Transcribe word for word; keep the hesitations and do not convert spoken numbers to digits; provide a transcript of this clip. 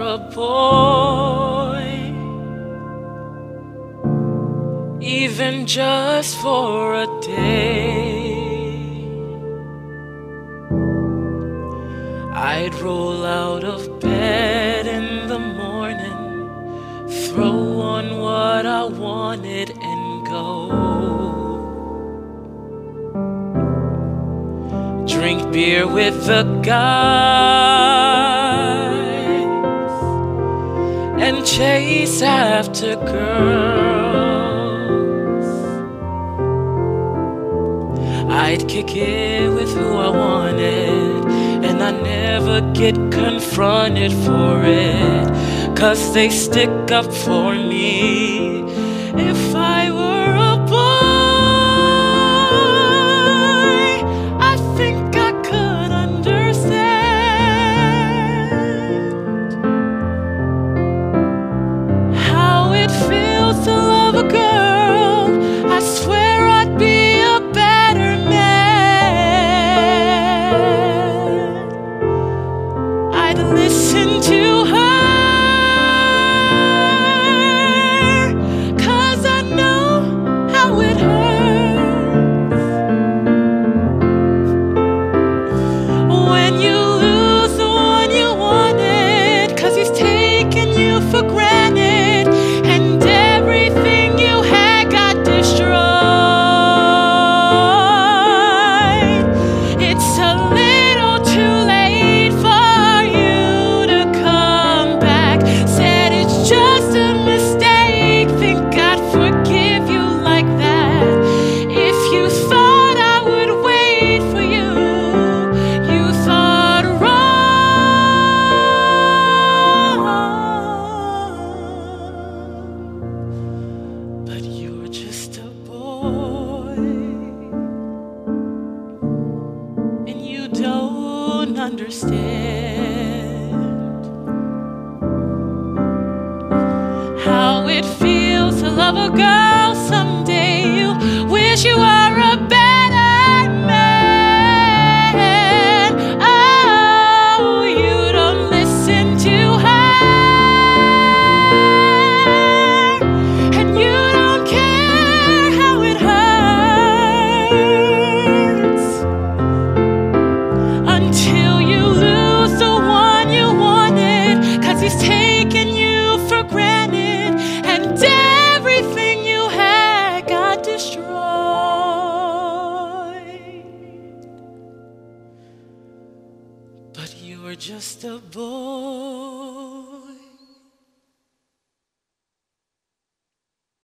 a boy, even just for a day, I'd roll out of bed in the morning, throw on what I wanted and go. Drink beer with the guys and chase after girls. I'd kick it with who I wanted, and I never get confronted for it, 'cause they stick up for me. If I were a boy, I think I could understand how it feels to love a girl. I swear I'd be a better man. I'd listen to her, for granted, and everything you had got destroyed. It's a little too late for you to come back. Said it's just a mistake, think I'd forgive you like that. If you thought I would wait for you, you thought wrong. But you're just a boy, and you don't understand how it feels to love a girl. Someday you wish you were a better man. Oh, you don't listen to her, until you lose the one you wanted, 'cause he's taking you for granted, and everything you had got destroyed. But you were just a boy.